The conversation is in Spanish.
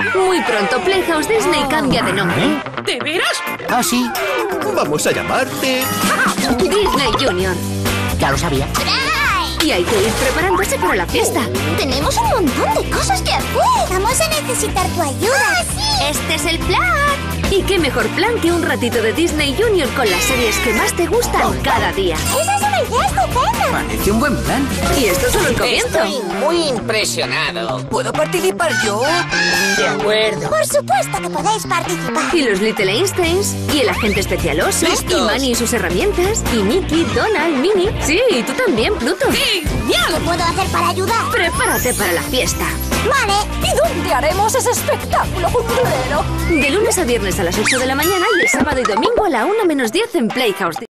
Muy pronto Playhouse Disney cambia de nombre. ¿De veras? Ah, sí. Vamos a llamarte Disney Junior. Ya lo sabía. Y hay que ir preparándose para la fiesta. Tenemos un montón de cosas que hacer. Vamos a necesitar tu ayuda. ¡Sí! ¡Este es el plan! ¿Y qué mejor plan que un ratito de Disney Junior con las series que más te gustan cada día? ¡Esa es una idea estupenda! Parece un buen plan. Y esto es solo el comienzo. Estoy muy impresionado. ¿Puedo participar yo? De acuerdo. Por supuesto que podéis participar. Y los Little Einsteins, y el agente especialoso, ¡Listos! y Manny y sus herramientas, y Mickey, Donald, Minnie. Sí, y tú también, Pluto. ¿Qué puedo hacer para ayudar? Prepárate para la fiesta. Vale. ¿Y dónde haremos ese espectáculo culturero? De lunes a viernes a las 8 de la mañana y el sábado y domingo a la 1 menos 10 en Playhouse.